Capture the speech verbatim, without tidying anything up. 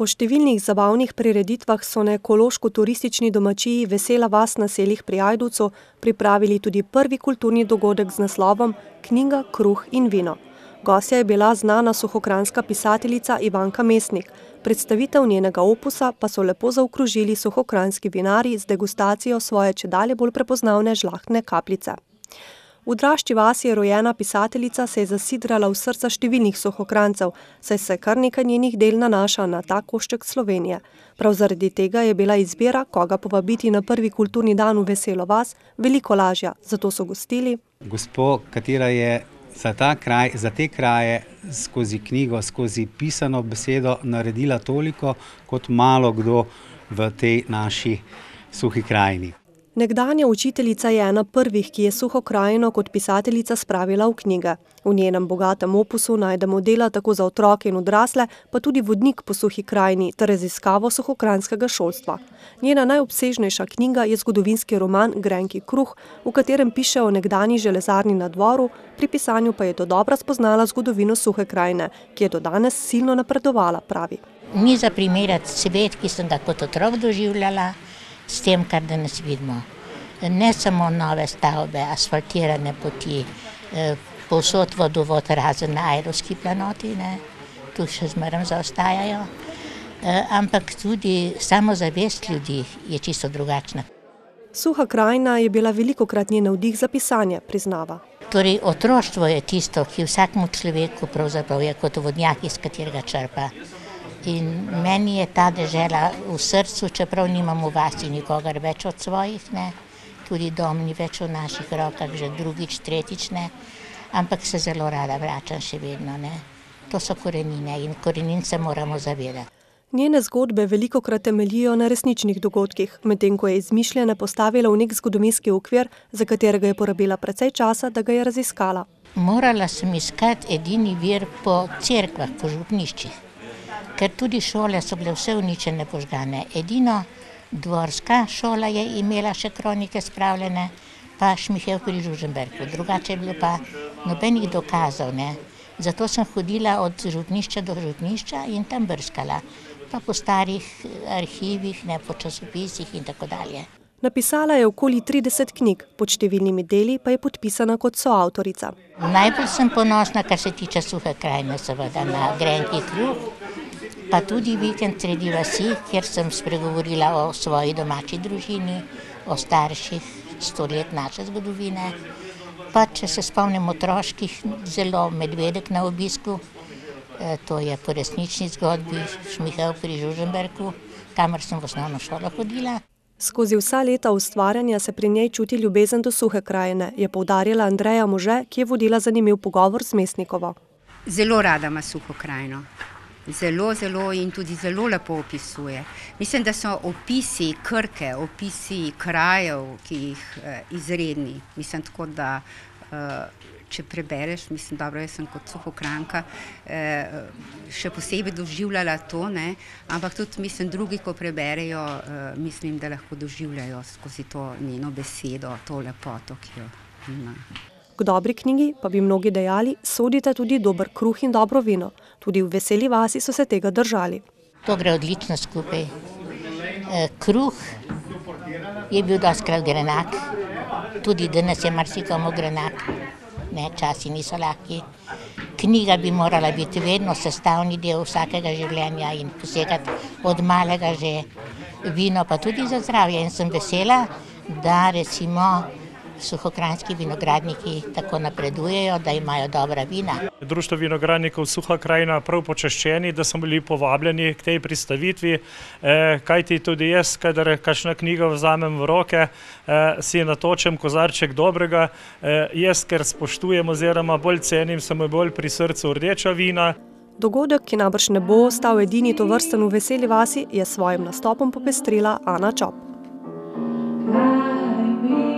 Po številnih zabavnih prireditvah so na ekološko-turistični domačiji Vesela vas na Selih pri Ajdovcu pripravili tudi prvi kulturni dogodek z naslovom Knjiga, kruh in vino. Gostja je bila znana suhokranjska pisateljica Ivanka Mesnik. Predstavitev njenega opusa pa so lepo zaokrožili suhokranjski vinarji z degustacijo svoje čedalje bolj prepoznavne žlahtne kapljice. V Drašči vasi je rojena pisateljica se je zasidrala v srca številnih Suhokranjcev, saj se kar nekaj njenih del nanaša na ta košček Slovenije. Prav zaradi tega je bila izbira, koga povabiti na prvi kulturni dan v Veselo vas, veliko lažja, zato so gostili gospo, katera je za ta kraj, za te kraje skozi knjigo, skozi pisano besedo naredila toliko, kot malo kdo v tej naši suhi krajini. Nekdanja učiteljica je ena prvih, ki je Suho krajino kot pisateljica spravila v knjige. V njenem bogatem opusu najdemo dela tako za otroke in odrasle, pa tudi vodnik po Suhi krajini ter raziskavo suhokranjskega šolstva. Njena najobsežnejša knjiga je zgodovinski roman Grenki kruh, v katerem piše o nekdanji železarni na Dvoru, pri pisanju pa je dodobra spoznala zgodovino Suhe krajine, ki je do danes silno napredovala, pravi. Ni za primerjati svet, ki sem ga kot otrok doživljala, s tem, kar danes vidimo. Ne samo nove stavbe, asfaltirane poti, povsod vodovod razen na Ajdovski planoti, ne, tu še zmeraj zaostajajo, ampak tudi samozavest ljudi je čisto drugačna. Suha krajina je bila velikokrat njen navdih za pisanje, priznava. Torej, otroštvo je tisto, ki vsakmu človeku pravzaprav je kot vodnjak, iz katerega črpa. In meni je ta dežela v srcu, čeprav nimam v vasi nikogar več od svojih, ne, tudi dom ni več v naših rokah, že drugič, tretjič, ne, ampak se zelo rada vračam še vedno, ne. To so korenine in korenin se moramo zavedati. Njene zgodbe velikokrat temeljijo na resničnih dogodkih, medtem ko je izmišljene postavila v nek zgodovinski okvir, za katerega je porabila precej časa, da ga je raziskala. Morala sem iskati edini vir po cerkvah, po župniščih. Ker tudi šole so bile vse uničene, požgane. Edino dvorska šola je imela še kronike spravljene, pa Šmihev pri Žužemberku. Drugače je bilo pa nobenih dokazov, ne. Zato sem hodila od župnišča do župnišča in tam brskala. Pa po starih arhivih, ne, po časopisih in tako dalje. Napisala je okoli trideset knjig, pod številnimi deli pa je podpisana kot soavtorica. Najbolj sem ponosna, kar se tiče Suhe krajine, seveda, na Grenki kruh, pa tudi Vikend sredi vasi, kjer sem spregovorila o svoji domači družini, o starših, sto let naše zgodovine. Pa če se spomnim otroških, zelo Medvedek na obisku, to je po resnični zgodbi Šmihev pri Žužemberku, kamor sem v osnovno šolo hodila. Skozi vsa leta ustvarjanja se pri njej čuti ljubezen do Suhe krajine, je poudarila Andreja Može, ki je vodila zanimiv pogovor z Mesnikovo. Zelo rada ima Suho krajino. Zelo, zelo in tudi zelo lepo opisuje. Mislim, da so opisi Krke, opisi krajev, ki jih eh, izredni. Mislim tako, da eh, če prebereš, mislim, dobro, jaz sem kot Suhokranjka eh, še posebej doživljala to, ne, ampak tudi mislim, drugi, ko preberejo, eh, mislim, da lahko doživljajo skozi to njeno besedo, to lepoto, ki jo ima. K dobri knjigi, pa bi mnogi dejali, sodita tudi dober kruh in dobro vino. Tudi v Veseli vasi so se tega držali. To gre odlično skupaj. Kruh je bil dostikrat grenak, tudi danes je marsikomu grenak, ne, časi niso lahki. Knjiga bi morala biti vedno sestavni del vsakega življenja in posegati od malega že vino, pa tudi za zdravje. In sem vesela, da recimo suhokranjski vinogradniki tako napredujejo, da imajo dobra vina. Društvo vinogradnikov Suha krajina prav počaščeni, da smo bili povabljeni k tej predstavitvi, kajti tudi jaz, kadar kakšna knjiga vzamem v roke, si natočem kozarček dobrega. Jaz, ker spoštujem oziroma bolj cenim, so mi bolj pri srcu rdeča vina. Dogodek, ki najbrž ne bo ostal edini tovrsten v Veseli vasi, je s svojim nastopom popestrila Ana Čop.